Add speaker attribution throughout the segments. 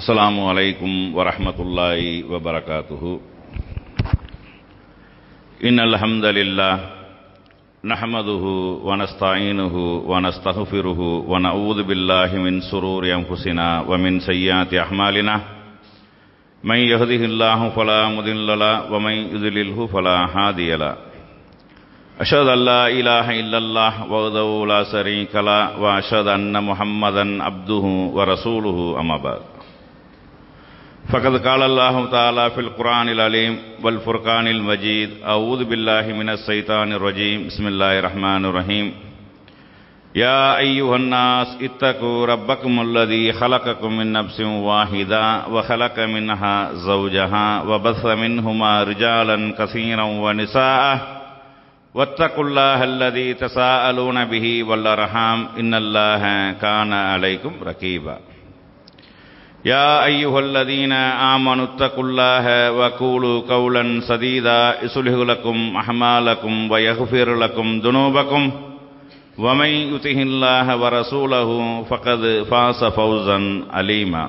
Speaker 1: अस्सलामु अलैकुम वरहमतुल्लाहि वबरकातुहु। इन्नल हम्दलिल्लाह नहमदुहु व नस्तईनुहु व नस्तगफिरुहु व नऊज़ु बिल्लाहि मिन शुरूरि अनफुसिना व मिन सय्यिआति अअमालिना मन यहदिहिल्लाहु फला मुदिल्ल लहु व मन युद्लिल्हु फला हादिय लहु। अशहदु अल्ला इलाहा इल्लल्लाह वहदहु ला शरीका लहु व अशहदु अन्न मुहम्मदन अब्दुहु व रसूलुहु अम्मा बाद। फ़क़द क़ाल अल्लाहु तआला फ़िल क़ुरआनिल अलीम वल फ़ुरक़ानिल मजीद अऊज़ु बिल्लाहि मिनश शैतानिर रजीम बिस्मिल्लाहिर रहमानिर रहीम। या अय्युहन नास इत्तक़ू रब्बकुमुल्लज़ी ख़लक़कुम मिन नफ़्सिन वाहिदा व ख़लक़ मिनहा ज़ौजहा व बस्स मिनहुमा रिजालन कसीरन व निसाअ वत्तक़ुल्लाहल्लज़ी तसाअलून बिही वल अर्हाम इन्नल्लाह कान अलैकुम रक़ीबा। या अय्युहल्लज़ीना आमनु इत्तक़ुल्लाह व क़ूलू क़ौलन सदीदा युस्लिह लकुम अअमालकुम व यग़फिर लकुम दुनूबकुम व मन युतिहिल्लाह व रसूलहु फ़क़द फ़ाज़ फ़ौज़न अलीमा।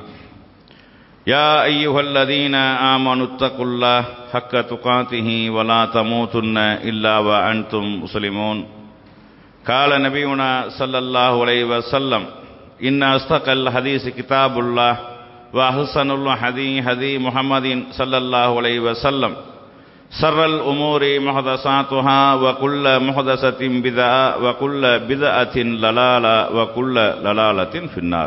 Speaker 1: या अय्युहल्लज़ीना आमनु इत्तक़ुल्लाह हक़्क़ तुक़ातिही व ला तमूतुन्न इल्ला व अंतुम मुस्लिमून। क़ाल नबियुना सल्लल्लाहु अलैहि वसल्लम इन्न अस्तक़ल हदीस किताबुल्लाह व अहसनुल हदी हदी मुहम्मदिन सल्लल्लाहु अलैहि वसल्लम सर्रल उमूरि मुहदसातुहा व कुल्ल मुहदसतिन बिदअ व कुल्ल बिदअतिन ललाला व कुल्ल ललालतिन फिन्नार।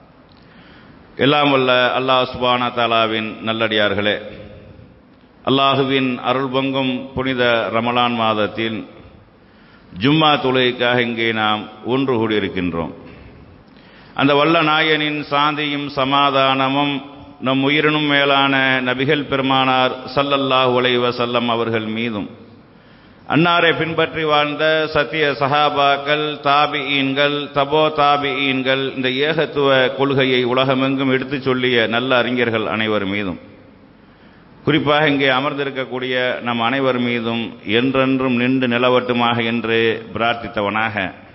Speaker 1: எல்லாம் வல்ல அல்லாஹ் சுப்ஹானஹு தஆலாவின் நல்லடியார்களே, அல்லாஹுவின் அருள் பொங்கும் புனித ரமலான் மாதத்தில் ஜும்மா தொழுகைக்காக இங்கே நாம் ஒன்று கூடியிருக்கின்றோம். அந்த வல்ல நாயனின் சாந்தியும் சமாதானமும் நம் உயிரினும் மேலான நபிகள் பெருமானார் ஸல்லல்லாஹு அலைஹி வஸல்லம் அவர்கள் மீதும், அன்னாரை பின்பற்றி வாழ்ந்த சத்திய சஹாபாக்கள், தாபிஈன்கள், தபோ தாபிஈன்கள், இந்த ஏகத்துவ கொள்கையை உலகமெங்கும் எடுத்துச் சொல்லிய நல்ல அறிஞர்கள் அனைவர் மீதும், குறிப்பாக இங்கே அமர்ந்திருக்கக்கூடிய நம் அனைவர் மீதும் என்றென்றும் நின்று நிலவட்டுமாக என்று பிரார்த்தித்தவனாக,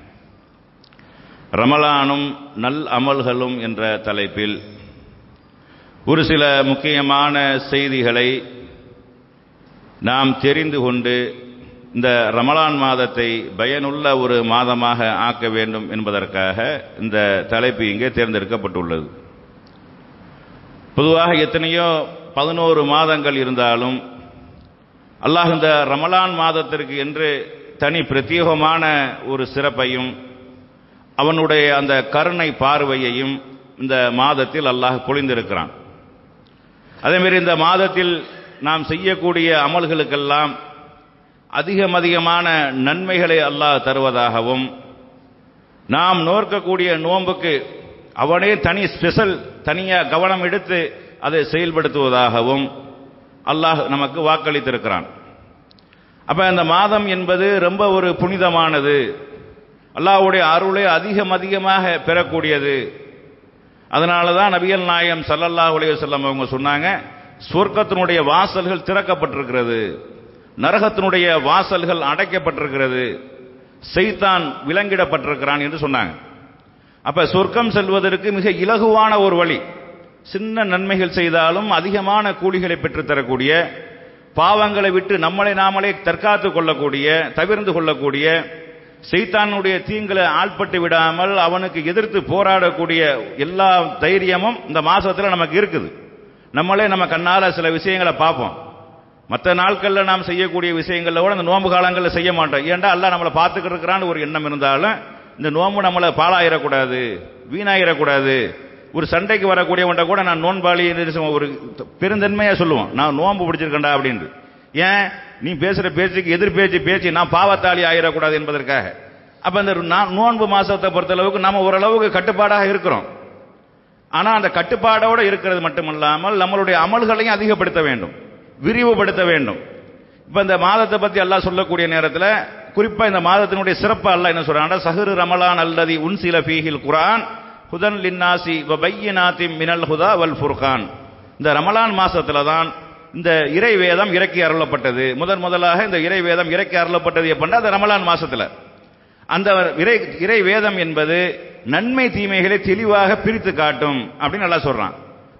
Speaker 1: ரமலானும் நல் அமல்களும் என்ற தலைப்பில் ஒரு சில முக்கியமான செய்திகளை நாம் தெரிந்து கொண்டு இந்த ரமலான் மாதத்தை பயனுள்ள ஒரு மாதமாக ஆக்க வேண்டும் என்பதற்காக இந்த தலைப்பு இங்கே தேர்ந்தெடுக்கப்பட்டுள்ளது. பொதுவாக எத்தனையோ 11 மாதங்கள் இருந்தாலும் அல்லாஹ் இந்த ரமலான் மாதத்திற்கு என்று தனி பிரத்யேகமான ஒரு சிறப்பையும் அவனுடைய அந்த கருணை பார்வையையும் இந்த மாதத்தில் அல்லாஹ் பொழிந்திருக்கிறான். அதேமாரி இந்த மாதத்தில் நாம் செய்யக்கூடிய அமல்களுக்கெல்லாம் அதிகமான நன்மைகளை அல்லாஹ் தருவதாகவும், நாம் நோக்கக்கூடிய நோன்புக்கு அவனே தனியாக கவனம் எடுத்து அதை செயல்படுத்துவதாகவும் அல்லாஹ் நமக்கு வாக்களித்திருக்கிறான். அப்ப இந்த மாதம் என்பது ரொம்ப ஒரு புனிதமானது, அல்லாஹ்வுடைய அருளை அதிகமாக பெறக்கூடியது. அதனால தான் நபிகள் நாயகம் ஸல்லல்லாஹு அலைஹி வஸல்லம் அவங்க சொன்னாங்க, சொர்க்கத்தினுடைய வாசல்கள் திறக்கப்பட்டிருக்கிறது, நரகத்தினுடைய வாசல்கள் அடைக்கப்பட்டிருக்கிறது, சைத்தான் விலங்கிடப்பட்டிருக்கிறான் என்று சொன்னாங்க. அப்ப சொர்க்கம் செல்வதற்கு மிக இலகுவான ஒரு வழி, சின்ன நன்மைகள் செய்தாலும் அதிகமான கூலிகளை பெற்றுத்தரக்கூடிய, பாவங்களை விட்டு நம்மளை நாமளே தற்காத்து கொள்ளக்கூடிய, தவிர்த்து கொள்ளக்கூடிய, சைத்தானுடைய தீங்களை ஆள்பட்டு விடாமல் அவனுக்கு எதிர்த்து போராடக்கூடிய எல்லா தைரியமும் இந்த மாசத்துல நமக்கு இருக்குது. நம்மளே நம்ம கண்ணால சில விஷயங்களை பார்ப்போம். மற்ற நாட்களில் நாம் செய்யக்கூடிய விஷயங்கள்ல கூட இந்த நோன்பு காலங்களில் செய்ய மாட்டோம். ஏன்டா அல்லாஹ் நம்மளை பார்த்துக்கிட்டு இருக்கிறான்னு ஒரு எண்ணம் இருந்தாலும் இந்த நோன்பு நம்மளை பாழாயிடக்கூடாது, வீணாயிடக்கூடாது. ஒரு சண்டைக்கு வரக்கூடியவன்ட்ட கூட நான் நோன்பாளி ஒரு பெருந்தன்மையா சொல்லுவோம், நான் நோன்பு பிடிச்சிருக்கேன்டா அப்படின்னு. ஏன் நீ பேசுற பேச்சுக்கு எதிர் பேச்சு நான் பாவத்தாளி ஆயிடக்கூடாது என்பதற்காக. அப்ப இந்த நோன்பு மாசத்தை பொறுத்தளவுக்கு நம்ம ஓரளவுக்கு கட்டுப்பாடாக இருக்கிறோம். ஆனா அந்த கட்டுப்பாடோட இருக்கிறது மட்டுமல்லாமல் நம்மளுடைய அமல்களையும் அதிகப்படுத்த வேண்டும், விரிவுபடுத்த வேண்டும். இப்ப இந்த மாதத்தை பத்தி அல்லாஹ் சொல்லக்கூடிய நேரத்தில் குறிப்பா இந்த மாதத்தினுடைய சிறப்பு அல்லாஹ் என்ன சொல்றான், சஹ்ரு ரமலான் அல்லதி உன்சில ஃபீஹில் குர்ஆன் ஹுதன் லின்னாசி வ பையினாத்தின் மினல் ஹுதா வல் ஃபுர்கான். இந்த ரமலான் மாசத்துல தான் இந்த இறை வேதம் இறக்கி அருளப்பட்டது. முதலாக இந்த இறை வேதம் இறக்கி அருளப்பட்டது எப்படின்னா அந்த ரமலான் மாசத்துல. அந்த இறை வேதம் என்பது நன்மை தீமைகளை தெளிவாக பிரித்து காட்டும் அப்படின்னு நல்லா சொல்றான்.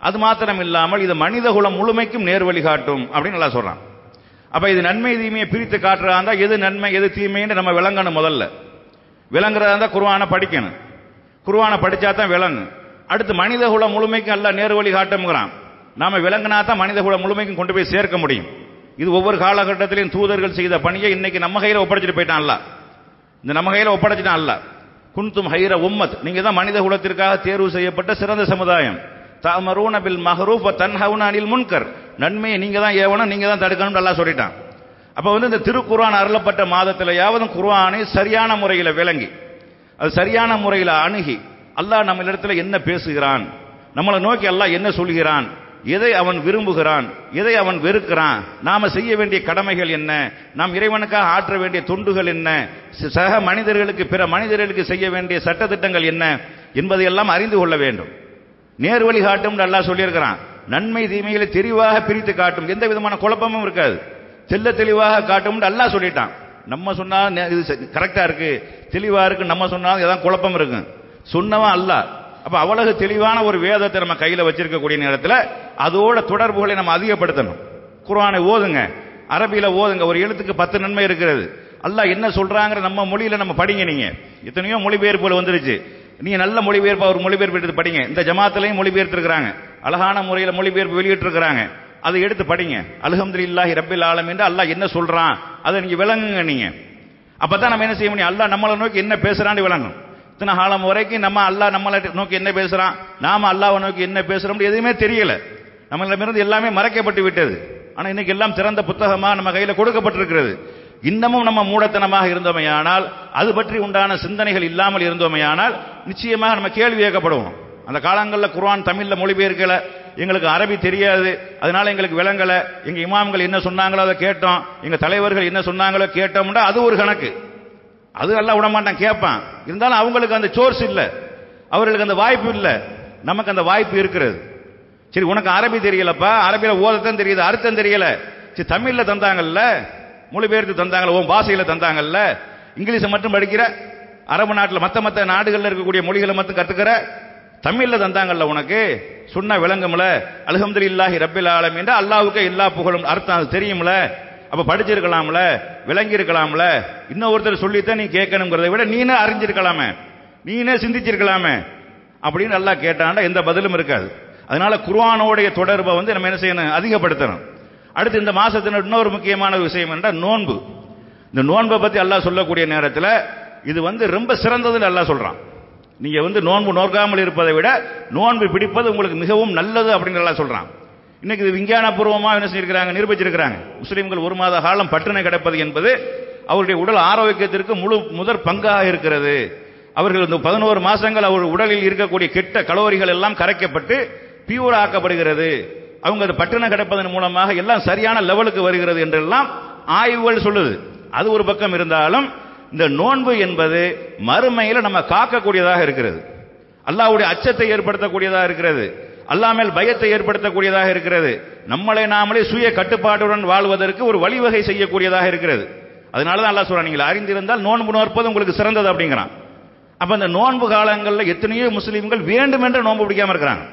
Speaker 1: அது மாத்திரம் இல்லாமல் இது மனித குலம் முழுமைக்கும் நேர் வழி காட்டும் அப்படின்னு நல்லா சொல்றான். அப்ப இது நன்மை தீமையை பிரித்து காட்டுறதா இருந்தா எது நன்மை எது தீமைன்னு நம்ம விளங்கணும். முதல்ல விளங்குறதா இருந்தா குர்ஆனை படிக்கணும். குர்ஆனை படிச்சா தான் விளங்கும். அடுத்து மனித குலம் முழுமைக்கும் அல்லாஹ் நேர் வழி காட்டும்ங்கிறான். நாம விளங்கினா தான் மனித குலம் முழுமைக்கும் கொண்டு போய் சேர்க்க முடியும். இது ஒவ்வொரு காலகட்டத்திலையும் தூதர்கள் செய்த பணியை இன்னைக்கு நம்ம கையில ஒப்படைச்சிட்டு போயிட்டான் அல்லாஹ். இந்த நம்ம கையில ஒப்படைச்சிட்டான் அல்லாஹ். குன்தும் ஹைர உம்மத், நீங்க தான் மனித குலத்திற்காக தேர்வு செய்யப்பட்ட சிறந்த சமுதாயம். தஅமரூன பில் மஹ்ரூஃப் வ தன்ஹவுன அனில் முன்கர், நன்மையை நீங்க தான் ஏவணும், நீங்க தான் தடுக்கணும்னு அல்லாஹ் சொல்லிட்டான். அப்ப இந்த திருக்குர்ஆன் அருளப்பட்ட மாதத்திலேயாவது குர்ஆனை சரியான முறையில் விளங்கி அது சரியான முறையில் அணுகி அல்லாஹ் நம்ம இடத்துல என்ன பேசுகிறான், நம்மளை நோக்கி அல்லாஹ் என்ன சொல்கிறான், எதை அவன் விரும்புகிறான், எதை அவன் வெறுக்கிறான், நாம செய்ய வேண்டிய கடமைகள் என்ன, நாம் இறைவனுக்காக ஆற்ற வேண்டிய தொண்டுகள் என்ன, சக மனிதர்களுக்கு பிற மனிதர்களுக்கு செய்ய வேண்டிய சட்டத்திட்டங்கள் என்ன என்பதையெல்லாம் அறிந்து கொள்ள வேண்டும். நேர் வழி காட்டும் அல்லாஹ் சொல்லியிருக்கிறான். நன்மை தீமைகளை தெளிவாக பிரித்து காட்டும், எந்த விதமான குழப்பமும் இருக்காது, தெல்ல தெளிவாக காட்டும் அல்லாஹ் சொல்லிட்டான். நம்ம சொன்னா இது கரெக்டா இருக்கு தெளிவா இருக்கு, நம்ம சொன்னாலும் ஏதாவது குழப்பம் இருக்கு, சொன்னவன் அல்லாஹ். அப்ப அவ்வளவு தெளிவான ஒரு வேதத்தை நம்ம கையில வச்சிருக்கக்கூடிய நேரத்தில் அதோட தொடர்புகளை நம்ம அதிகப்படுத்தணும். குர்ஆனை ஓதுங்க, அரபியில ஓதுங்க, ஒரு எழுத்துக்கு 10 நன்மை இருக்கிறது. அல்லாஹ் என்ன சொல்றாங்கிற நம்ம மொழியில நம்ம படிங்க. நீங்க எத்தனையோ மொழிபெயர்ப்புகள் வந்துருச்சு, நீங்க நல்ல மொழிபெயர்ப்பு ஒரு மொழிபெயர்ப்பு எடுத்து படிங்க. இந்த ஜமாத்திலையும் மொழிபெயர்த்து இருக்கிறாங்க, அழகான முறையில் மொழிபெயர்ப்பு வெளியிட்டு இருக்கிறாங்க, அதை எடுத்து படிங்க. அல்ஹம்துலில்லாஹி ரப்பில் ஆலமீன் என்று அல்லாஹ் என்ன சொல்றான் அதை நீங்க விளங்குங்க. நீங்க அப்பதான் நம்ம என்ன செய்ய முடியும், அல்லாஹ் நம்மளை நோக்கி என்ன பேசுறான்னு விளங்கும். இத்தனை காலம் வரைக்கும் நம்ம அல்லாஹ் நம்மளை நோக்கி என்ன பேசுறான், நாம அல்லாஹ்வை நோக்கி என்ன பேசுறோம் எதுவுமே தெரியல, நம்மளிடமிருந்து எல்லாமே மறைக்கப்பட்டு விட்டது. ஆனா இன்னைக்கு எல்லாம் திறந்த புத்தகமா நம்ம கையில கொடுக்கப்பட்டிருக்கிறது. இன்னமும் நம்ம மூடத்தனமாக இருந்தோமையானால், அது பற்றி உண்டான சிந்தனைகள் இல்லாமல் இருந்தோமையானால் நிச்சயமாக நம்ம கேள்வி கேட்கப்படுவோம். அந்த காலங்களில் குர்ஆன் தமிழ்ல மொழிபெயர்க்கல, எங்களுக்கு அரபி தெரியாது, அதனால எங்களுக்கு விளங்கல, எங்க இமாம்கள் என்ன சொன்னாங்களோ அதை கேட்டோம், எங்க தலைவர்கள் என்ன சொன்னாங்களோ கேட்டோம்னா அது ஒரு கணக்கு, அது எல்லாம் விட மாட்டான் கேட்பான். இருந்தாலும் அவங்களுக்கு அந்த சோர்ஸ் இல்லை, அவர்களுக்கு அந்த வாய்ப்பு இல்லை, நமக்கு அந்த வாய்ப்பு இருக்கிறது. சரி உனக்கு அரபி தெரியலப்பா, அரபியில ஓதத்தான் தெரியுது, அர்த்தம் தெரியல, சரி தமிழ்ல தந்தாங்கல்ல, மொழிபெயர்த்து தந்தாங்கல்ல, உன் பாஷையில தந்தாங்கல்ல, இங்கிலீஷை மட்டும் படிக்கிற, அரபு நாட்டில் மற்ற நாடுகளில் இருக்கக்கூடிய மொழிகளை மட்டும் கத்துக்கிற, தமிழ்ல தந்தாங்கல்ல உனக்கு, சொன்னா விளங்கும்ல. அல்ஹம்துலில்லாஹி ரப்பில் ஆலமீன் என்ற அல்லாஹ்வுக்கு எல்லா புகழும் அர்த்தம் அது தெரியும்ல, அப்ப படிச்சிருக்கலாம்ல, விளங்கி இருக்கலாம்ல, இன்னொருத்தர் சொல்லித்தான் நீ கேட்கணுங்கிறத விட நீனே அறிஞ்சிருக்கலாமே, நீனே சிந்திச்சிருக்கலாமே அப்படின்னு அல்லாஹ் கேட்டாண்டா எந்த பதிலும் இருக்காது. அதனால குர்ஆனோடைய தொடர்பை நம்ம என்ன செய்யணும், அதிகப்படுத்தணும். அடுத்து இந்த மாசத்தின் இன்னொரு முக்கியமான விஷயம் என்றால் நோன்பு. இந்த நோன்பை பத்தி அல்லாஹ் சொல்லக்கூடிய நேரத்தில் இது ரொம்ப சிறந்ததுன்னு அல்லாஹ் சொல்றான். நீங்க நோன்பு நோக்காமல் இருப்பதை விட நோன்பு பிடிப்பது உங்களுக்கு மிகவும் நல்லது அப்படின்னு அல்லாஹ் சொல்றான். இன்னைக்கு இது விஞ்ஞான பூர்வமாக என்ன செஞ்சிருக்கிறாங்க, நிரூபிச்சிருக்கிறாங்க. முஸ்லிம்கள் 1 மாத காலம் பட்டினி கிடப்பது என்பது அவருடைய உடல் ஆரோக்கியத்திற்கு முதற் பங்காக இருக்கிறது. அவர்கள் 11 மாசங்கள் அவர் உடலில் இருக்கக்கூடிய கெட்ட கலோரிகள் எல்லாம் கரைக்கப்பட்டு பியூர் ஆக்கப்படுகிறது. அவங்க அது பட்டினி கிடப்பதன் மூலமாக எல்லாம் சரியான லெவலுக்கு வருகிறது என்றெல்லாம் ஆய்வுகள் சொல்லுது. அது ஒரு பக்கம் இருந்தாலும் இந்த நோன்பு என்பது மறுமையில நம்ம காக்கக்கூடியதாக இருக்கிறது, அல்லாஹ்வுடைய அச்சத்தை ஏற்படுத்தக்கூடியதாக இருக்கிறது, அல்லாஹ் மேல் பயத்தை ஏற்படுத்தக்கூடியதாக இருக்கிறது, நம்மளை நாமளே சுய கட்டுப்பாட்டுடன் வாழ்வதற்கு ஒரு வழிவகை செய்யக்கூடியதாக இருக்கிறது. அதனாலதான் அல்லாஹ் சொல்றான், நீங்கள் அறிந்திருந்தால் நோன்பு நோற்பது உங்களுக்கு சிறந்தது அப்படிங்கிறான். அப்ப இந்த நோன்பு காலங்களில் எத்தனையோ முஸ்லீம்கள் வேண்டுமென்ற நோன்பு பிடிக்காம இருக்கிறாங்க.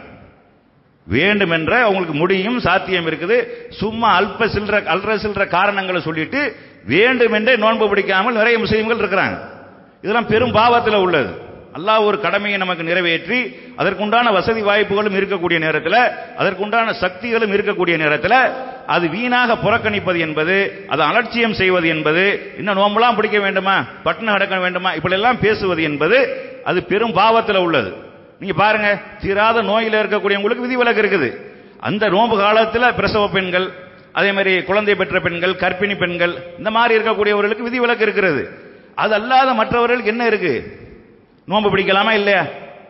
Speaker 1: வேண்டுமென்ற அவங்களுக்கு முடியும், சாத்தியம் இருக்குது, சும்மா அல்ற சில்ற காரணங்களை சொல்லிட்டு வேண்டுமென்றே நோன்பு பிடிக்காமல் நிறைய முஸ்லீம்கள் இருக்கிறாங்க. இதெல்லாம் பெரும் பாவத்தில் உள்ளது. அல்லாஹ் ஒரு கடமையை நமக்கு நிறைவேற்றி அதற்குண்டான வசதி வாய்ப்புகளும் இருக்கக்கூடிய நேரத்தில், அதற்குண்டான சக்திகளும் இருக்கக்கூடிய நேரத்தில் அது வீணாக புறக்கணிப்பது என்பது, அதை அலட்சியம் செய்வது என்பது, இன்னும் நோம்பெல்லாம் பிடிக்க வேண்டுமா, பட்டினி கிடக்க வேண்டுமா, இப்படி எல்லாம் பேசுவது என்பது அது பெரும் பாவத்தில் உள்ளது. நீங்க பாருங்க, தீராத நோயில இருக்கக்கூடியவங்களுக்கு விதிவிலக்கு இருக்குது. அந்த நோன்பு காலத்தில் பிரசவ பெண்கள், அதே மாதிரி குழந்தை பெற்ற பெண்கள், கர்ப்பிணி பெண்கள், இந்த மாதிரி இருக்கக்கூடியவர்களுக்கு விதிவிலக்கு இருக்கிறது. அது அல்லாத மற்றவர்களுக்கு என்ன இருக்கு, நோன்பு பிடிக்கலாமா இல்லையா?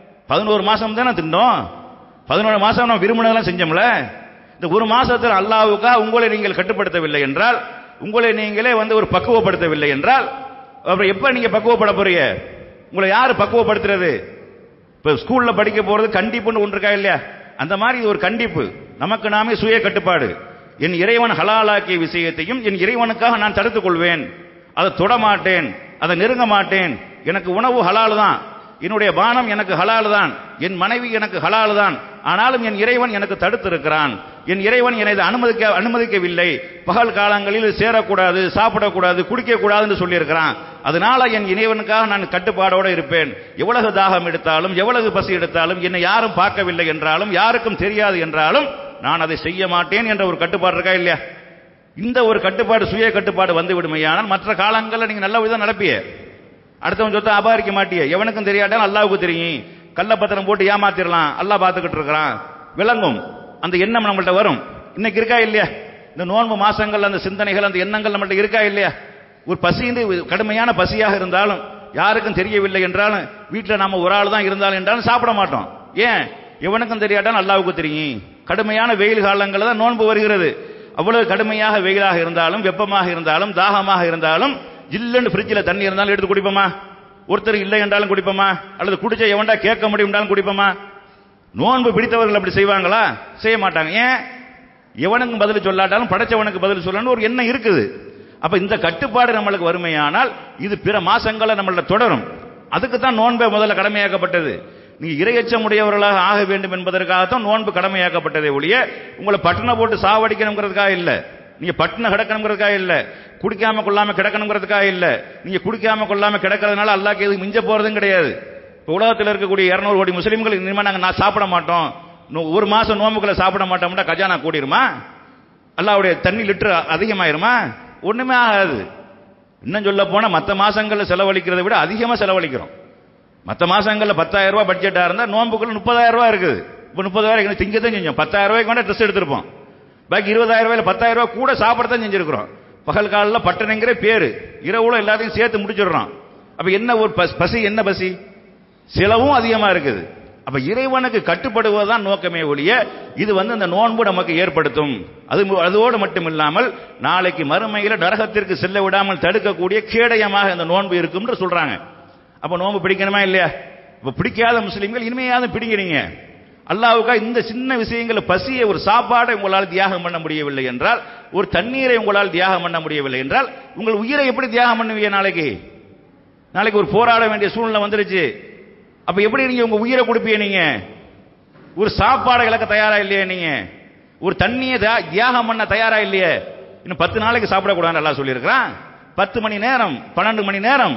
Speaker 1: 11 மாசம் தானே தின்னோம், 11 மாசம் நம்ம விரும்பினதெல்லாம் செஞ்சோம்ல. இந்த 1 மாசத்தில் அல்லாஹ்வுக்காக உங்களை நீங்கள் கட்டுப்படுத்தவில்லை என்றால், உங்களை நீங்களே ஒரு பக்குவப்படுத்தவில்லை என்றால், அப்புறம் எப்ப நீங்க பக்குவப்பட போறீங்க? உங்களை யாரு பக்குவப்படுத்துறது? இப்ப ஸ்கூல்ல படிக்க போறது கண்டிப்புன்னு ஒன்று இருக்கா இல்லையா? அந்த மாதிரி இது ஒரு கண்டிப்பு. நமக்கு நாமே சுய கட்டுப்பாடு. என் இறைவன் ஹலாலாக்கிய விஷயத்தையும் என் இறைவனுக்காக நான் தடுத்துக் கொள்வேன், அதை தொடமாட்டேன், அதை நெருங்க மாட்டேன். எனக்கு உணவு ஹலால் தான், என்னுடைய பானம் எனக்கு ஹலால் தான், என் மனைவி எனக்கு ஹலால் தான், ஆனாலும் என் இறைவன் எனக்கு தடுத்திருக்கிறான், என் இறைவன் என்னை அனுமதிக்கவில்லை, பகல் காலங்களில் சேரக்கூடாது, சாப்பிடக்கூடாது, குடிக்கக்கூடாது என்று சொல்லியிருக்கிறான். அதனால என் இறைவனுக்காக நான் கட்டுப்பாடோடு இருப்பேன். எவ்வளவு தாகம் எடுத்தாலும் எவ்வளவு பசி எடுத்தாலும் என்னை யாரும் பார்க்கவில்லை என்றாலும் யாருக்கும் தெரியாது என்றாலும் நான் அதை செய்ய மாட்டேன் என்ற ஒரு கட்டுப்பாடு இருக்கா இல்லையா? இந்த ஒரு கட்டுப்பாடு, சுய கட்டுப்பாடு வந்து விடுமையானால் மற்ற காலங்களில் நீங்க நல்ல விதம் நடப்பிய, அடுத்தவன் சொத்தை அபாரிக்க மாட்டிய, எவனுக்கும் தெரியாட்டாலும் அல்லாவுக்கு தெரியும், கள்ளப்பத்திரம் போட்டு ஏமாத்திரலாம், அல்லாஹ் பார்த்துக்கிட்டு இருக்கிறான், விளங்கும். அந்த எண்ணம் நம்மள்ட்ட வரும். இன்னைக்கு இருக்கா இல்லையா? இந்த நோன்பு மாசங்கள் அந்த சிந்தனைகள், அந்த எண்ணங்கள் நம்மள்ட்ட இருக்கா இல்லையா? ஒரு பசி, கடுமையான பசியாக இருந்தாலும் யாருக்கும் தெரியவில்லை என்றாலும் வீட்டில் நாம ஒரு ஆள் தான் இருந்தாலும் என்றாலும் சாப்பிட மாட்டோம். ஏன்? எவனுக்கும் தெரியாட்டாலும் அல்லாவுக்கு தெரியும். கடுமையான வெயில் காலங்களில் தான் நோன்பு வருகிறது. அவ்வளவு கடுமையாக வெயிலாக இருந்தாலும் வெப்பமாக இருந்தாலும் தாகமாக இருந்தாலும் ஜில்லுன்னு ஃப்ரிட்ஜில் தண்ணி இருந்தாலும் எடுத்து குடிப்போமா? ஒருத்தர் இல்லை என்றாலும் குடிப்போமா? அல்லது குடிச்ச எவன்டா கேட்க முடியும் என்றாலும் குடிப்போமா? நோன்பு பிடித்தவர்கள் அப்படி செய்வாங்களா? செய்ய மாட்டாங்க. ஏன்? எவனுக்கும் பதில் சொல்லாட்டாலும் படைச்சவனுக்கு பதில் சொல்லணும்னு ஒரு எண்ணம் இருக்குது. அப்ப இந்த கட்டுப்பாடு நம்மளுக்கு வறுமையானால் இது பிற மாசங்களை நம்மள தொடரும். அதுக்கு தான் நோன்பை முதல்ல கடமையாக்கப்பட்டது. நீங்க இறையச்சம் உடையவர்களாக ஆக வேண்டும் என்பதற்காகத்தான் நோன்பு கடமையாக்கப்பட்டதே ஒழிய உங்களை பட்டணம் போட்டு சாவடிக்கணுங்கிறதுக்காக இல்ல, நீங்க பட்டணம் கிடக்கணுங்கிறதுக்காக இல்ல, குடிக்காம கொள்ளாம கிடக்கணுங்கிறதுக்காக இல்ல. நீங்க குடிக்காம கொள்ளாம கிடக்கிறதுனால அல்லாஹ்க்கு எதுவும் மிஞ்ச போறதும் கிடையாது. இப்போ உலகத்தில் இருக்கக்கூடிய 200 கோடி முஸ்லீம்கள் இனிமே நாங்க சாப்பிட மாட்டோம், ஒரு மாசம் நோம்புக்குள்ள சாப்பிட மாட்டோம்னா கஜானா கூடிருமா? அல்லாஹ்வுடைய தண்ணி லிட்டர் அதிகமாயிருமா? ஒண்ணுமே ஆகாது. இன்னும் சொல்ல போனா மற்ற மாசங்கள்ல செலவழிக்கிறதை விட அதிகமா செலவழிக்கிறோம். மற்ற மாசங்கள்ல 10,000 ரூபாய் பட்ஜெட்டா இருந்தா நோம்புக்குள்ள 30,000 ரூபாய் இருக்குது. இப்போ 30,000 திங்கத்தான் செஞ்சோம். 10,000 ரூபாய்க்கு வேணா ட்ரெஸ் எடுத்திருப்போம். பாக்கி 20,000 ரூபாயில 10,000 ரூபாய் கூட சாப்பிடத்தான் செஞ்சிருக்கிறோம். பகல் காலில் பட்டணைங்கிற பேரு, இரவுல எல்லாத்தையும் சேர்த்து முடிச்சிடுறோம். அப்ப என்ன ஒரு பசி, என்ன பசி? செலவும் அதிகமா இருக்குது. அப்ப இறைவனுக்கு கட்டுப்படுவதுதான் நோக்கமே ஒழிய இது இந்த நோன்பு நமக்கு ஏற்படுத்தும். அதோடு மட்டும் இல்லாமல் நாளைக்கு மறுமையில நரகத்திற்கு செல்ல விடாமல் தடுக்கக்கூடிய கேடயமாக இந்த நோன்பு இருக்கும் என்று சொல்றாங்க. அப்ப நோன்பு பிடிக்கணுமா இல்லையா? இப்ப பிடிக்காத முஸ்லீம்கள் இனிமையாவது பிடிக்கிறீங்க. அல்லாஹ்வுக்கா இந்த சின்ன விஷயங்களை, பசியை, ஒரு சாப்பாடை உங்களால் தியாகம் பண்ண முடியவில்லை என்றால், ஒரு தண்ணீரை உங்களால் தியாகம் பண்ண முடியவில்லை என்றால் உங்கள் உயிரை எப்படி தியாகம் பண்ணுவீங்க? நாளைக்கு ஒரு போராட வேண்டிய சூழ்நிலை வந்துருச்சு. அப்ப எப்படி நீங்க உங்க உயிரை கொடுப்பீங்க? நீங்க ஒரு சாப்பாடை இழக்க தயாரா இல்லையே? நீங்க ஒரு தண்ணியை தியாகம் பண்ண தயாரா இல்லையே? இன்னும் 10 நாளைக்கு சாப்பிடக்கூடாதுன்னு அல்லாஹ் சொல்லியிருக்கிறான். 10 மணி நேரம், 12 மணி நேரம்,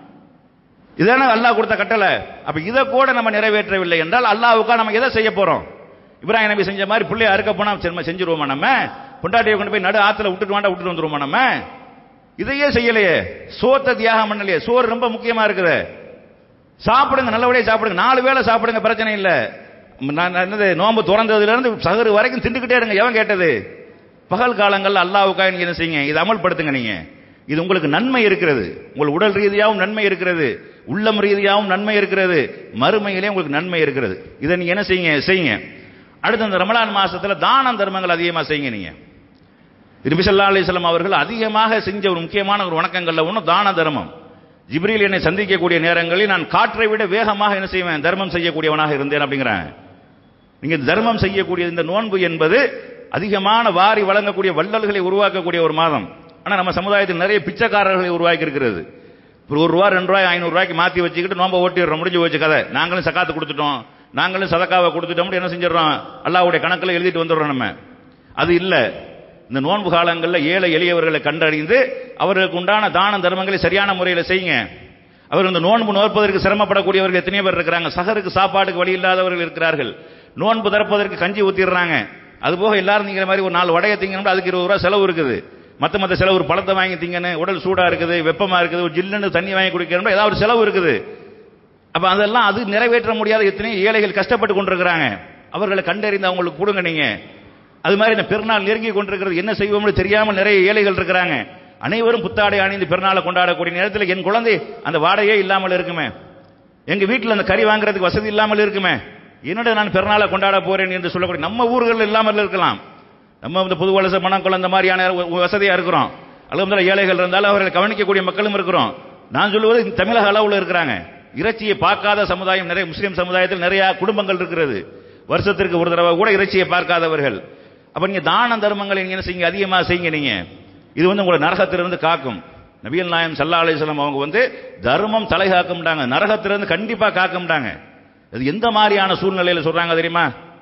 Speaker 1: இதான அல்லாஹ் கொடுத்த கட்டளை. அப்ப இதை கூட நம்ம நிறைவேற்றவில்லை என்றால் அல்லாஹ்வுக்கா நம்ம எதை செய்ய போறோம்? இப்ராஹிம் நபி செஞ்ச மாதிரி பிள்ளைய அறுக்க போனா செஞ்சிருவோமா? நம்ம பொண்டாட்டியை கொண்டு போய் நடு ஆத்துல விட்டுட்டு வந்துருவோமா? நம்ம இதையே செய்யலையே. சோத்தை தியாகம் பண்ணலையே. சோறு ரொம்ப முக்கியமா இருக்குது. சாப்பிடுங்க, நல்லபடியா சாப்பிடுங்க, 4 வேளை சாப்பிடுங்க, பிரச்சனை இல்ல. என்னது, நோம்பு திறந்ததுல இருந்து சகரு வரைக்கும் திண்டுக்கிட்டே இருங்க. எவன் கேட்டது? பகல் காலங்கள்ல அல்லாஹ்வுக்கா நீங்க என்ன செய்யுங்க? இதை அமல்படுத்துங்க. நீங்க இது உங்களுக்கு நன்மை இருக்கிறது. உங்கள் உடல் ரீதியாகவும் நன்மை இருக்கிறது, உள்ளம் ரீதியாகவும் நன்மை இருக்கிறது, மறுமையிலே உங்களுக்கு நன்மை இருக்கிறது. இதை நீங்க என்ன செய்யுங்க. அடுத்து இந்த ரமலான் மாசத்துல தான தர்மங்கள் அதிகமா செய்யுங்க. நீங்க நபி ஸல்லல்லாஹு அலைஹி வஸல்லம் அவர்கள் அதிகமாக செஞ்ச ஒரு முக்கியமான ஒரு வணக்கங்கள்ல ஒன்று தான தர்மம். ஜிப்ரீல் என்னை சந்திக்கக்கூடிய நேரங்களில் நான் காற்றை விட வேகமாக என்ன செய்வேன்? தர்மம் செய்யக்கூடியவனாக இருந்தேன் அப்படிங்கிறாங்க. நீங்க தர்மம் செய்யக்கூடிய இந்த நோன்பு என்பது அதிகமான வாரி வழங்கக்கூடிய வள்ளல்களை உருவாக்கக்கூடிய ஒரு மாதம். ஆனா நம்ம சமுதாயத்தில் நிறைய பிச்சைக்காரர்களை உருவாக்கி இருக்கிறது. ஒரு ரூபா, 2 ரூபாய், 500 ரூபாய்க்கு மாத்தி வச்சுக்கிட்டு நோம்ப ஓட்டிடுறோம். முடிஞ்சு போச்சு கதை. நாங்களும் சக்காத்து கொடுத்துட்டோம், நாங்களும் சதக்காவை கொடுத்துட்டோம், என்ன செஞ்சிடறோம்? அல்லாஹ்வுடைய கணக்கில் எழுதிட்டு வந்துடுறோம். நம்ம அது இல்ல. இந்த நோன்பு காலங்களில் ஏழை எளியவர்களை கண்டறிந்து அவர்களுக்கு உண்டான தான தர்மங்களை சரியான முறையில் செய்யுங்க. அவர் இந்த நோன்பு நோற்பதற்கு சிரமப்படக்கூடியவர்கள் எத்தனையோ பேர் இருக்கிறாங்க. சகருக்கு சாப்பாட்டுக்கு வழி இல்லாதவர்கள் இருக்கிறார்கள். நோன்பு திறப்பதற்கு கஞ்சி ஊத்திடுறாங்க. அதுபோக எல்லாரும் திங்கிற மாதிரி ஒரு 4 வடையை திங்கணும், அதுக்கு 20 ரூபாய் செலவு இருக்குது. மற்ற செலவு, ஒரு பழத்தை வாங்கி திங்கணும், உடல் சூடா இருக்குது, வெப்பமா இருக்குது, ஒரு ஜில்லுன்னு தண்ணி வாங்கி குடிக்கணும், ஏதாவது ஒரு செலவு இருக்குது. அப்ப அதெல்லாம் அது நிறைவேற்ற முடியாத எத்தனையோ ஏழைகள் கஷ்டப்பட்டு கொண்டிருக்கிறாங்க. அவர்களை கண்டறிந்து அவங்களுக்கு கொடுங்க. நீங்க அது மாதிரி இந்த பெருநாள் நெருங்கி கொண்டிருக்கிறது, என்ன செய்வோம்னு தெரியாமல் நிறைய ஏழைகள் இருக்கிறாங்க. அனைவரும் புத்தாடை அணிந்து பெருநாளை கொண்டாடக்கூடிய நேரத்தில் என் குழந்தை அந்த வாடையே இல்லாமல் இருக்குமே, எங்க வீட்டில் அந்த கறி வாங்குறதுக்கு வசதி இல்லாமல் இருக்குமே, என்னோட நான் பெருநாளை கொண்டாட போறேன் என்று சொல்லக்கூடிய நம்ம ஊர்கள் இல்லாமல் இருக்கலாம். நம்ம இந்த புது வலச மணக்குளம் இந்த மாதிரியான வசதியா இருக்கிறோம். அல்லது ஏழைகள் இருந்தாலும் அவர்களை கவனிக்கக்கூடிய மக்களும் இருக்கிறோம். நான் சொல்லுவது தமிழக அளவில் இருக்கிறாங்க. இறைச்சியை பார்க்காத சமுதாயம் நிறைய, முஸ்லீம் சமுதாயத்தில் நிறைய குடும்பங்கள் இருக்கிறது. வருஷத்திற்கு ஒரு தடவை கூட இறைச்சியை பார்க்காதவர்கள். அப்ப நீங்க தான தர்மங்களை நீங்க என்ன செய்யுங்க? அதிகமாக செய்யுங்க. நீங்க இது உங்களை நரகத்திலிருந்து காக்கும். நபிகள் நாயகம் ஸல்லல்லாஹு அலைஹி வஸல்லம் அவங்க தர்மம் தலைகாக்கும்டாங்க, நரகத்திலிருந்து கண்டிப்பா காக்கும்டாங்க. அது எந்த மாதிரியான சூழ்நிலையில சொல்றாங்க தெரியுமா?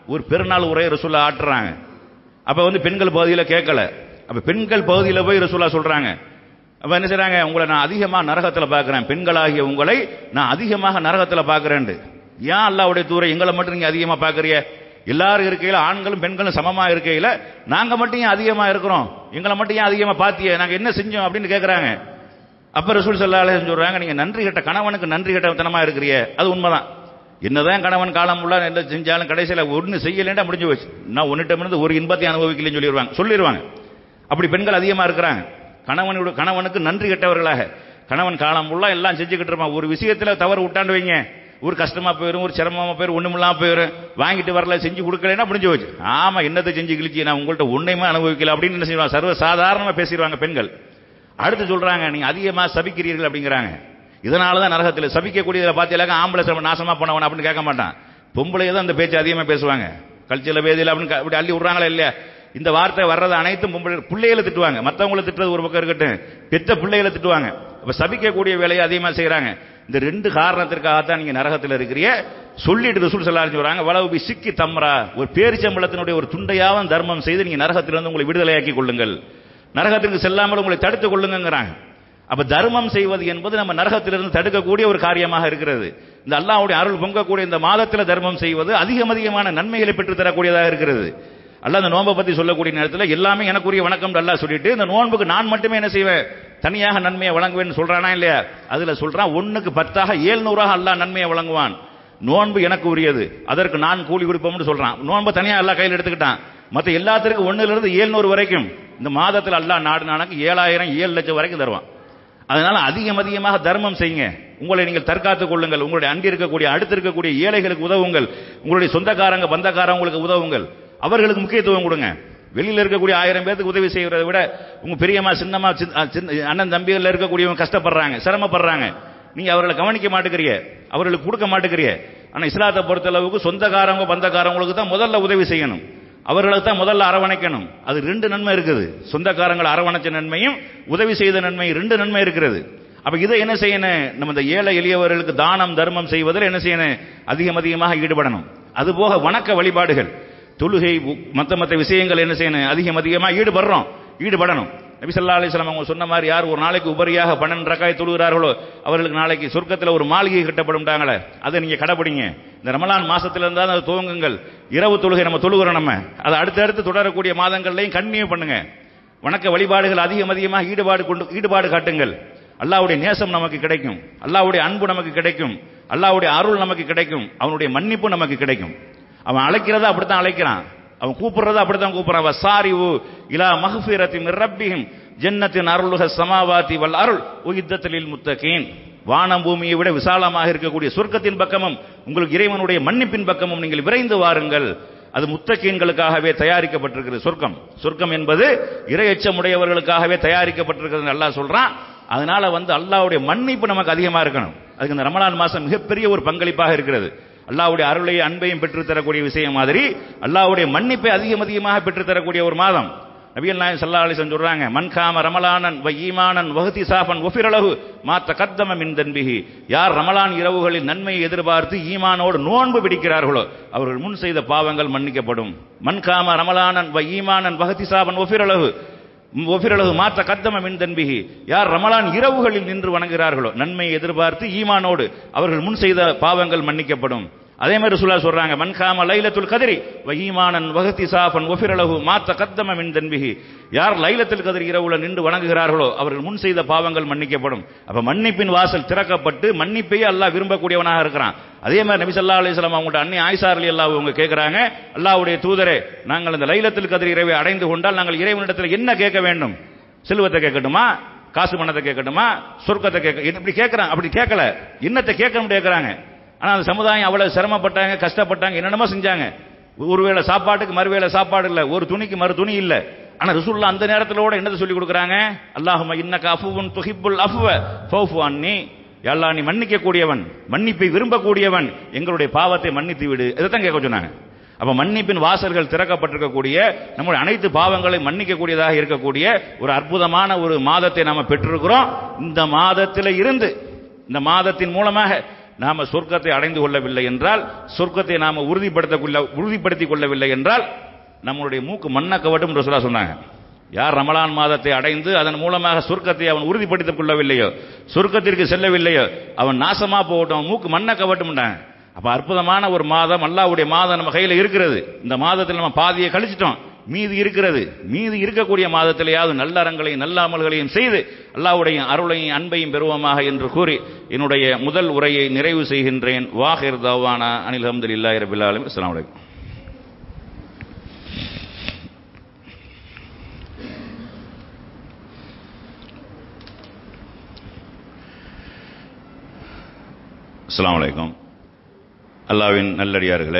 Speaker 1: ஒரு பெருநாள் உரையை ரசூலுல்லாஹ் ஆட்டுறாங்க. அப்ப பெண்கள் பகுதியில் கேட்கல. அப்ப பெண்கள் பகுதியில் போய் ரசூலுல்லாஹ் சொல்றாங்க. அப்ப என்ன செய்றாங்க, உங்களை நான் அதிகமா நரகத்தில் பார்க்கிறேன், பெண்களாகிய உங்களை நான் அதிகமாக நரகத்தில் பார்க்கிறேன். ஏன் அல்லாஹ்வுடைய தூதரே எங்களை மட்டும் நீங்க அதிகமா பார்க்கறீங்க? எல்லாரும் இருக்கையில ஆண்களும் பெண்களும் சமமா இருக்கையில நாங்க மட்டும் ஏன் அதிகமா இருக்கிறோம், எங்களை மட்டும் ஏன் அதிகமா பாத்தியே, நாங்க என்ன செஞ்சோம் அப்படின்னு கேட்கறாங்க. அப்ப ரசூல் ஸல்லல்லாஹு அலைஹி வஸல்லம் சொல்றாங்க, நீங்க நன்றி கெட்ட கணவனுக்கு நன்றி கெட்டத்தனமா இருக்கிறீங்க. அது உண்மைதான். என்னதான் கணவன் காலம் உள்ள என்ன செஞ்சாலும் கடைசியில ஒன்னு செய்யலன்னா முடிஞ்சு போச்சு. நான் உன்னிட்டமிருந்து ஒரு இன்பத்தை அனுபவிக்கலன்னு சொல்லிடுவாங்க. அப்படி பெண்கள் அதிகமா இருக்கிறாங்க. கணவனுக்கு நன்றி கெட்டவர்களாக, கணவன் காலம் உள்ள எல்லாம் செஞ்சுக்கிட்டு இருப்பான். ஒரு விஷயத்துல தவறு விட்டாண்டு வைங்க, ஒரு கஷ்டமா போயிடும், ஒரு சிரமமா போயிடும், ஒண்ணுமில்லாம போயிடும். வாங்கிட்டு வரல, செஞ்சு கொடுக்கலன்னா முடிஞ்சு போச்சு. ஆமா, என்னத்தை செஞ்சு கிழிச்சி, நான் உங்கள்கிட்ட ஒன்னையுமே அனுபவிக்கல அப்படின்னு என்ன செய்வாங்க, சர்வ சாதாரணமா பேசிடுவாங்க பெண்கள். அடுத்து சொல்றாங்க, நீங்க அதிகமா சபிக்கிறீர்கள் அப்படிங்கிறாங்க. இதனாலதான் நரகத்தில் சபிக்கக்கூடியதுல பாத்தீங்களா, ஆம்பளை நாசமா போனவன் அப்படின்னு கேட்க மாட்டான், பொம்பளை தான் அந்த பேச்சு அதிகமா பேசுவாங்க. கல்ச்சல பேதியில் அப்படின்னு அப்படி அள்ளி விடுறாங்களா இல்லையா? இந்த வார்த்தை வர்றது அனைத்தும் பொம்பளை பிள்ளைகளை திட்டுவாங்க. மற்றவங்களை திட்டுறது ஒரு பக்கம் இருக்கட்டும், பெற்ற பிள்ளைகளை திட்டுவாங்க. அப்ப சபிக்கக்கூடிய வேலையை அதிகமா செய்யறாங்க. இந்த ரெண்டு காரணத்திற்காகத்தான் நீங்க நரகத்தில் இருக்கிறீங்க சொல்லிட்டு ரசூல் ஸல்லல்லாஹு அலைஹி வஸல்லம் வலவு சிக்கி தம்ரா, ஒரு பேரிச்சம்பளத்தினுடைய ஒரு துண்டையாவது தர்மம் செய்து நீங்க நரகத்திலிருந்து உங்களை விடுதலையாக்கி கொள்ளுங்கள், நரகத்திற்கு செல்லாமல் உங்களை தடுத்துக் கொள்ளுங்கிறாங்க. அப்ப தர்மம் செய்வது என்பது நம்ம நரகத்திலிருந்து தடுக்கக்கூடிய ஒரு காரியமாக இருக்கிறது. இந்த அல்லாஹ்வுடைய அருள் பொங்கக்கூடிய இந்த மாதத்தில் தர்மம் செய்வது அதிகமான நன்மைகளை பெற்று தரக்கூடியதாக இருக்கிறது. அல்லாஹ் இந்த நோன்பை பத்தி சொல்லக்கூடிய நேரத்தில் எல்லாமே எனக்குரிய வணக்கம் அல்லாஹ் சொல்லிட்டு, இந்த நோன்புக்கு நான் மட்டுமே என்ன செய்வேன், தனியாக நன்மையை வழங்குவேன் சொல்றானா இல்லையா? அதுல சொல்றான், 1க்கு 10ஆக 700ஆக அல்லாஹ் நன்மையை வழங்குவான். நோன்பு எனக்கு உரியது, அதற்கு நான் கூலி கொடுப்போம்னு சொல்றான். நோன்பை தனியா அல்லாஹ் கையில் எடுத்துக்கிட்டான். மற்ற எல்லாத்திற்கும் 1லிருந்து 700 வரைக்கும் இந்த மாதத்தில் அல்லாஹ் நாடுனாக்கு 7000 7 லட்சம் வரைக்கும் தருவான். அதனால அதிகமாக தர்மம் செய்யுங்க, உங்களை நீங்கள் தற்காத்துக் கொள்ளுங்கள், உங்களுடைய அண்டி இருக்கக்கூடிய அடுத்து இருக்கக்கூடிய ஏழைகளுக்கு உதவுங்கள், உங்களுடைய சொந்தக்காரங்க பந்தக்காரங்களுக்கு உதவுங்கள், அவர்களுக்கு முக்கியத்துவம் கொடுங்க. வெளியில் இருக்கக்கூடிய 1000 பேருக்கு உதவி செய்வதை விட உங்க பெரியம்மா சின்னம்மா அண்ணன் தம்பிகள் இருக்கக்கூடியவங்க கஷ்டப்படுறாங்க, சிரமப்படுறாங்க, நீங்க அவர்களை கவனிக்க மாட்டேங்கிறீங்க, அவர்களுக்கு கொடுக்க மாட்டேங்கிறீங்க. ஆனா இஸ்லாத்தை பொறுத்த அளவுக்கு சொந்தக்காரங்க பந்தக்காரங்களுக்கு தான் முதல்ல உதவி செய்யணும், அவர்களுக்கு தான் முதல்ல அரவணைக்கணும். அது 2 நன்மை இருக்குது, சொந்தக்காரங்களை அரவணைச்ச நன்மையும் உதவி செய்த நன்மை 2 நன்மை இருக்கிறது. அப்ப இதை என்ன செய்யணும், நம்ம இந்த ஏழை எளியவர்களுக்கு தானம் தர்மம் செய்வதில் என்ன செய்யணும், அதிகமாக ஈடுபடணும். அதுபோக வணக்க வழிபாடுகள், தொழுகை மற்ற விஷயங்கள் என்ன செய்யணும், அதிகமாக ஈடுபடணும். நபி ஸல்லல்லாஹு அலைஹி வஸல்லம் அவங்க சொன்ன மாதிரி, யார் ஒரு நாளைக்கு உபரியாக 12 ரக்காய் தொழுகிறார்களோ அவர்களுக்கு நாளைக்கு சொர்க்கத்தில் ஒரு மாளிகை கட்டப்படும்ட்டாங்களே, அதை நீங்க கடைபிடிங்க. இந்த ரமலான் மாசத்துல இருந்தா அதை துவங்குங்கள். இரவு தொழுகை நம்ம தொழுகிறோம், நம்ம அதை அடுத்தடுத்து தொடரக்கூடிய மாதங்கள்லையும் கன்னியூ பண்ணுங்க. வணக்க வழிபாடுகள் அதிகமாக ஈடுபாடு காட்டுங்கள். அல்லாஹ்வுடைய நேசம் நமக்கு கிடைக்கும், அல்லாஹ்வுடைய அன்பு நமக்கு கிடைக்கும், அல்லாஹ்வுடைய அருள் நமக்கு கிடைக்கும், அவனுடைய மன்னிப்பு நமக்கு கிடைக்கும். அவன் அழைக்கிறதா அப்படித்தான் அழைக்கிறான், அவன் கூப்பிடுறதா அப்படித்தான் கூப்பிடுறான். வஸாரிஉ இலா மக்ஃபிரத்தி மிர் ரப்பிஹிம் ஜன்னத்தின் அருளுஹ ஸமாவாதி வல் அருள் உஇத்தத் லில் முத்தகீன். வானம் பூமியை விட விசாலமாக இருக்கக்கூடிய சொர்க்கத்தின் பக்கமும் உங்களுக்கு இறைவனுடைய மன்னிப்பின் பக்கமும் நீங்கள் விரைந்து வாருங்கள். அது முத்தகீன்களுக்காகவே தயாரிக்கப்பட்டிருக்கிறது. சொர்க்கம் என்பது இறை எச்சமுடையவர்களுக்காகவே தயாரிக்கப்பட்டிருக்கிறது அல்லாஹ் சொல்றான். அதனால அல்லாஹ்வுடைய மன்னிப்பு நமக்கு அதிகமா இருக்கணும். அதுக்கு இந்த ரமலான் மாசம் மிகப்பெரிய ஒரு பங்களிப்பாக இருக்கிறது. அல்லாஹ்வுடைய அருளையும் அன்பையும் பெற்றுத்தரக்கூடிய விஷயம் மாதிரி அல்லாஹ்வுடைய மன்னிப்பை அதிகமாக பெற்றுத்தரக்கூடிய ஒரு மாதம். நபிகள் நாயகம் ஸல்லல்லாஹு அலைஹி வஸல்லம் சொல்றாங்க, மன் காம ரமலானன் வ ஈமானன் வஹ்திசாஃபன் வஃபிர லஹு மா தகத்தம மின் தன்பிஹி. யார் ரமலான் இரவுகளில் நன்மையை எதிர்பார்த்து ஈமானோடு நோன்பு பிடிக்கிறார்களோ அவர்கள் முன் செய்த பாவங்கள் மன்னிக்கப்படும். மன் காம ரமலானன் வ ஈமானன் வஹ்திசாஃபன் வஃபிர லஹு மா தகத்தம மின் தன்பிஹி. யார் ரமலான் இரவுகளில் நின்று வணங்குகிறார்களோ நன்மையை எதிர்பார்த்து ஈமானோடு அவர்கள் முன் செய்த பாவங்கள் மன்னிக்கப்படும். அதே மாதிரி ரசூலுல்லாஹ் சொல்றாங்க, மன் காம லைலத்துல் கத்ரி வ ஈமானன் வஹ்திசாஃபன் வஃபிர லஹு மா தகத்தம மின் தன்பிஹி. யார் லைலத்துல் கத்ர் இரவுல நின்று வணங்குகிறார்களோ அவர்கள் முன் செய்த பாவங்கள் மன்னிக்கப்படும். அப்ப மன்னிப்பின் வாசல் திறக்கப்பட்டு மன்னிப்பையே அல்லாஹ் விரும்பக்கூடியவனாக இருக்கிறான். அதே மாதிரி நபி ஸல்லல்லாஹு அலைஹி வஸல்லம் அவங்கள்ட்ட அன்னை ஆயிஷா ரலியல்லாஹு அவங்க கேட்கறாங்க, அல்லாஹ்வுடைய தூதரே, நாங்கள் இந்த லைலத்துல் கத்ர் இரவை அடைந்து கொண்டால் நாங்கள் இறைவனிடத்தில் என்ன கேட்க வேண்டும்? செல்வத்தை கேட்கட்டுமா, காசு பணத்தை கேட்கட்டுமா, சொர்க்கத்தை இப்படி கேட்கறாங்க. அப்படி கேட்கல, என்னத்தை கேட்கணும்னு கேட்கறாங்க. ஆனா அந்த சமுதாயம் அவ்வளவு சிரமப்பட்டாங்க, கஷ்டப்பட்டாங்க, என்னென்னமோ செஞ்சாங்க. ஒருவேளை சாப்பாட்டுக்கு மறுவேளை சாப்பாடு இல்ல, ஒரு துணிக்கு மறு துணி இல்ல. ஆனா ரசூலுல்லாஹ் அந்த நேரத்திலோட என்னதை சொல்லி கொடுக்குறாங்க, அல்லாஹும்ம இன்னக அஃபுவுன் துஹிப்புல் அஃப்வ ஃபௌஃபு அன்னி. யா அல்லாஹ், நீ மன்னிக்க கூடியவன், மன்னிப்பை விரும்பக்கூடியவன், எங்களுடைய பாவத்தை மன்னித்து விடு. இதைத்தான் கேட்க சொன்னாங்க. அப்ப மன்னிப்பின் வாசல்கள் திறக்கப்பட்டிருக்கக்கூடிய, நம்முடைய அனைத்து பாவங்களை மன்னிக்கக்கூடியதாக இருக்கக்கூடிய ஒரு அற்புதமான ஒரு மாதத்தை நாம பெற்றிருக்கிறோம். இந்த மாதத்தில இருந்து, இந்த மாதத்தின் மூலமாக நாம சொர்க்கத்தை அடைந்து கொள்ளவில்லை என்றால், சொர்க்கத்தை நாம உறுதிப்படுத்திக் கொள்ளவில்லை என்றால் நம்மளுடைய மூக்கு மண்ண கவட்டும் ரசூலுல்லாஹ் சொன்னாங்க. யார் ரமலான் மாதத்தை அடைந்து அதன் மூலமாக சொர்க்கத்தை அவன் உறுதிப்படுத்திக் கொள்ளவில்லையோ, சொர்க்கத்திற்கு செல்லவில்லையோ, அவன் நாசமா போகட்டும், அவன் மூக்கு மண்ண கவட்டும்ட்டாங்க. அப்ப அற்புதமான ஒரு மாதம், அல்லாஹ்வுடைய மாதம் நம்ம கையில் இருக்கிறது. இந்த மாதத்தில் நம்ம பாதியை கழிச்சிட்டோம், மீதி இருக்கிறது. மீதி இருக்கக்கூடிய மாதத்திலேயாவது நல்ல அறங்களையும் நல்ல அமல்களையும் செய்து அல்லாஹ்வுடைய அருளையும் அன்பையும் பெறுவோமாக என்று கூறி என்னுடைய முதல் உரையை நிறைவு செய்கின்றேன். வாஹிர் தவானா அனில் ஹம்துலில்லாஹி ரப்பில் ஆலமீன். அஸ்ஸலாமு அலைக்கும். அஸ்ஸலாமு அலைக்கும். அல்லாஹ்வின் நல்லடியார்களே,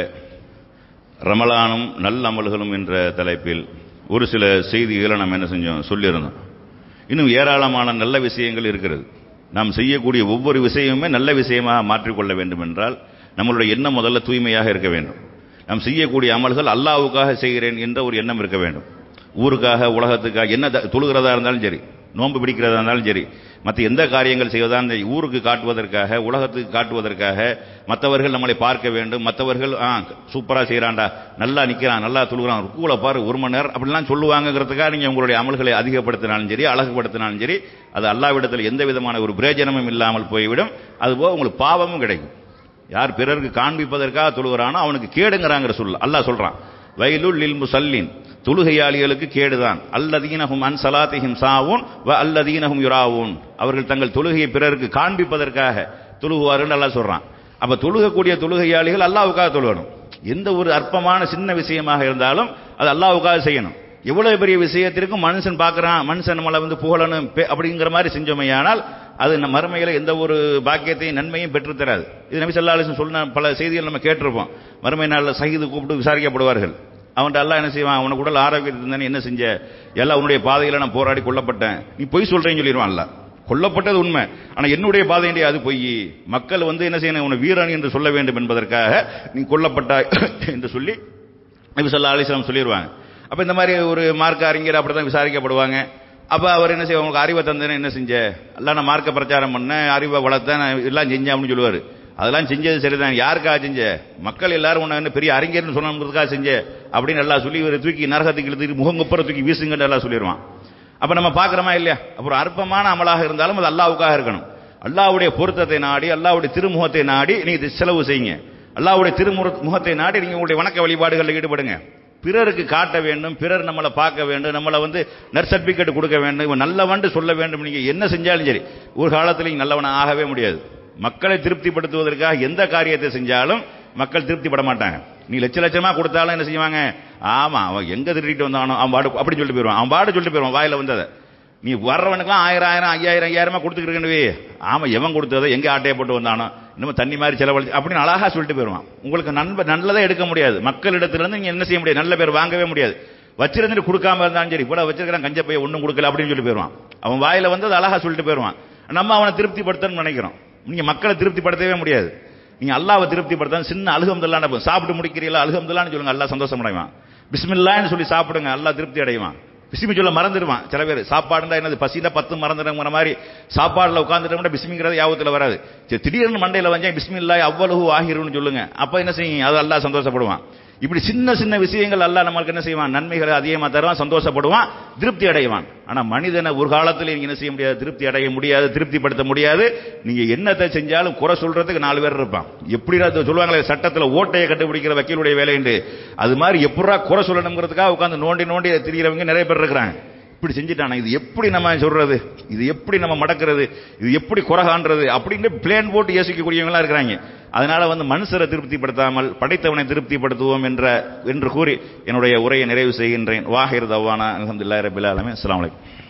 Speaker 1: ரமலானும் நல்ல அமல்களும் என்ற தலைப்பில் ஒரு சில செய்திகளை நம்ம என்ன செஞ்சோம், சொல்லியிருந்தோம். இன்னும் ஏராளமான நல்ல விஷயங்கள் இருக்கிறது. நாம் செய்யக்கூடிய ஒவ்வொரு விஷயமுமே நல்ல விஷயமாக மாற்றிக்கொள்ள வேண்டும் என்றால் நம்மளுடைய எண்ணம் முதல்ல தூய்மையாக இருக்க வேண்டும். நாம் செய்யக்கூடிய அமல்கள் அல்லாஹ்வுக்காக செய்கிறேன் என்ற ஒரு எண்ணம் இருக்க வேண்டும். ஊருக்காக, உலகத்துக்காக, என்ன தொழுகிறதா இருந்தாலும் சரி, நோன்பு பிடிக்கிறதா இருந்தாலும் சரி, மற்ற எந்த காரியங்கள் செய்வதான் ஊருக்கு காட்டுவதற்காக, உலகத்துக்கு காட்டுவதற்காக, மற்றவர்கள் நம்மளை பார்க்க வேண்டும், மற்றவர்கள் சூப்பரா செய்யறான்டா, நல்லா நிக்கிறான், நல்லா தொழுகிறான், ருக்குல பாரு 1 மணி நேரம் அப்படிலாம் சொல்லுவாங்கிறதுக்காக நீங்க உங்களுடைய அமல்களை அதிகப்படுத்தினாலும் சரி, அழகுபடுத்தினாலும் சரி, அது அல்லாஹ்விடத்தில் எந்த விதமான ஒரு பிரயோஜனமும் இல்லாமல் போய்விடும். அதுபோக உங்களுக்கு பாவமும் கிடைக்கும். யார் பிறருக்கு காண்பிப்பதற்காக தொழுகிறானோ அவனுக்கு கேடுங்கிறாங்கிற அல்லாஹ் சொல்றான். வயலுல் லில் முஸல்லின், தொழுகையாளிகளுக்கு கேடுதான். அல்லதீனஹும் அன் ஸலாத்திஹிம் சாவூன் வ அல்லதீனஹும் யுராவூன், அவர்கள் தங்கள் தொழுகையை பிறருக்கு காண்பிப்பதற்காக தொழுகுவார்கள் அல்லாஹ் சொல்றான். அப்ப தொழுகக்கூடிய தொழுகையாளிகள் அல்லாஹ்வுக்காக தொழுகணும். எந்த ஒரு அற்பமான சின்ன விஷயமாக இருந்தாலும் அது அல்லாஹ்வுக்காக செய்யணும். எவ்வளவு பெரிய விஷயத்திற்கும் மனுஷன் பார்க்கறான், மனுஷன் நம்மளை புகழணும் அப்படிங்கிற மாதிரி செஞ்சோமையானால் அது நம்ம மறுமையில எந்த ஒரு பாக்கியத்தையும் நன்மையும் பெற்று தராது. இது நபி ஸல்லல்லாஹு அலைஹி வஸல்லம் சொன்ன பல செய்திகள் நம்ம கேட்டிருப்போம். மறுமை நாளில் ஷஹீது கூப்பிட்டு விசாரிக்கப்படுவார்கள். அவன்கிட்ட அல்லாஹ் என்ன செய்வான், உனக்கு உடல் ஆரோக்கியத்தை இருந்தானே என்ன செஞ்ச, எல்லாம் உன்னுடைய பாதையில நான் போராடி கொல்லப்பட்டேன், நீ பொய் சொல்றேன்னு சொல்லிடுவான் அல்லாஹ். கொல்லப்பட்டது உண்மை, ஆனா என்னுடைய பாதையிலே அது பொய். மக்கள் என்ன செய்யணும், உன்னை வீரன் என்று சொல்ல வேண்டும் என்பதற்காக நீ கொல்லப்பட்டாய் என்று சொல்லி நபி ஸல்லல்லாஹு அலைஹி வஸல்லம் சொல்லிடுவாங்க. அப்ப இந்த மாதிரி ஒரு மார்க்க அறிஞர் அப்படிதான் விசாரிக்கப்படுவாங்க. அப்ப அவர் என்ன செய்வாங்க, உங்களுக்கு அறிவை தந்தேன்னு என்ன செஞ்ச, எல்லாம் நான் மார்க்க பிரச்சாரம் பண்ண, அறிவை வளர்த்தேன், எல்லாம் செஞ்சேன் அப்படின்னு சொல்லுவாரு. அதெல்லாம் செஞ்சது சரிதான், யாருக்காக செஞ்ச, மக்கள் எல்லாரும் உன்ன பெரிய அறிஞர்னு சொன்னதுக்காக செஞ்ச அப்படின்னு எல்லாம் சொல்லி இவரை தூக்கி நரகத்துக்கு இழுத்துட்டு முகங்குப்புற தூக்கி வீசுங்கன்னு எல்லாம் சொல்லிடுவான். அப்ப நம்ம பாக்குறோமா இல்லையா? அப்புறம் அற்பமான அமலாக இருந்தாலும் அது அல்லாஹ்வுக்காக இருக்கணும். அல்லாஹ்வுடைய பொருத்தத்தை நாடி, அல்லாஹ்வுடைய திருமுகத்தை நாடி நீங்க செலவு செய்யுங்க. அல்லாஹ்வுடைய திருமுகத்தை நாடி நீங்க உங்களுடைய வணக்க வழிபாடுகளில் ஈடுபடுங்க. பிறருக்கு காட்ட வேண்டும், பிறர் நம்மளை பார்க்க வேண்டும், நம்மளை நற்சர்டிபிகேட் கொடுக்க வேண்டும், இவன் நல்லவன் சொல்ல வேண்டும். நீங்க என்ன செஞ்சாலும் சரி, ஒரு காலத்தில் நீங்க நல்லவன் ஆகவே முடியாது. மக்களை திருப்திப்படுத்துவதற்காக எந்த காரியத்தை செஞ்சாலும் மக்கள் திருப்திப்பட மாட்டாங்க. நீ லட்சமா கொடுத்தாலும் என்ன செய்வாங்க, ஆமா அவன் எங்க திருடிட்டு வந்தானோ அவன் பாடு அப்படின்னு சொல்லிட்டு போயிருவான். அவன் பாடு சொல்லிட்டு போயிருவான் வாயில வந்ததை. நீ வர்றவனுக்குலாம் 1000 5000 கொடுத்துருக்கே, ஆமா எவன் கொடுத்ததை எங்க ஆட்டையை போட்டு வந்தானோ, இன்னும் தண்ணி மாதிரி செலவழிச்சு அப்படின்னு அழகா சொல்லிட்டு போயிருவான். உங்களுக்கு நல்லதே எடுக்க முடியாது. மக்களிடத்திலிருந்து நீங்க என்ன செய்ய முடியாது, நல்ல பேர் வாங்கவே முடியாது. வச்சிருந்துட்டு கொடுக்காம இருந்தாலும் சரி, இவ்வளவு வச்சிருக்கிறான் கஞ்ச பைய ஒன்னும் கொடுக்கல அப்படின்னு சொல்லி போயிருவான். அவன் வாயில வந்தது அழகா சொல்லிட்டு போயிருவான். நம்ம அவனை திருப்திப்படுத்தணும்னு நினைக்கிறோம். நீங்க மக்களை திருப்திப்படுத்தவே முடியாது. நீங்க அல்லாஹ்வை திருப்திப்படுத்த சின்ன அல்ஹம்துலில்லாஹ் சாப்பிட்டு முடிக்கிறீங்களா, அல்ஹம்துலில்லாஹ்னு சொல்லுங்க, அல்லாஹ் சந்தோஷம் அடைவான். பிஸ்மில்லாஹ்னு சொல்லி சாப்பிடுங்க, அல்லாஹ் திருப்தி அடைவான். பிஸ்மி சொல்ல மறந்துடுவான். சில பேர் சாப்பாடுனா என்னது, பசியில 10 மறந்துடுங்கிற மாதிரி சாப்பாடுல உட்கார்ந்துட்டோம்னா பிஸ்மிங்கிறது யாபத்துல வராது. திடீர்னு மண்டையில வந்து பிஸ்மில்லாஹ் அவ்வளவு ஆகிருன்னு சொல்லுங்க, அப்ப என்ன செய்யும், அது அல்லாஹ் சந்தோஷப்படுவான். இப்படி சின்ன சின்ன விஷயங்கள் அல்லாஹ் நமக்கு என்ன செய்வான், நன்மைகளை அதிகமாக தருவான், சந்தோஷப்படுவான், திருப்தி அடைவான். ஆனா மனிதனை ஒரு காலத்தில் நீங்க என்ன செய்ய முடியாது, திருப்தி அடைய முடியாது, திருப்திப்படுத்த முடியாது. நீங்க என்னத்தை செஞ்சாலும் குறை சொல்றதுக்கு 4 பேர் இருப்பான். எப்படி சொல்லுவாங்களே சட்டத்தில் ஓட்டையை கண்டுபிடிக்கிற வக்கீலுடைய வேலை என்று, அது மாதிரி எப்படா குறை சொல்லணுங்கிறதுக்காக உட்காந்து நோண்டி நோண்டி திரிகிறவங்க நிறைய பேர் இருக்கிறாங்க. இப்படி செஞ்சுட்டானா, இது எப்படி நம்ம சொல்றது, இது எப்படி நம்ம மடக்கிறது, இது எப்படி குறை காண்றது அப்படின்னு பிளேன் போட்டு யோசிக்கக்கூடியவங்களா இருக்கிறாங்க. அதனால மனுஷரை திருப்திப்படுத்தாமல் படைத்தவனை திருப்திப்படுத்துவோம் என்று கூறி என்னுடைய உரையை நிறைவு செய்கின்றேன். வாஹிர் தவானா அல்ஹம்துலில்லாஹி ரப்பில் ஆலமீன். அஸ்ஸலாமு அலைக்கும்.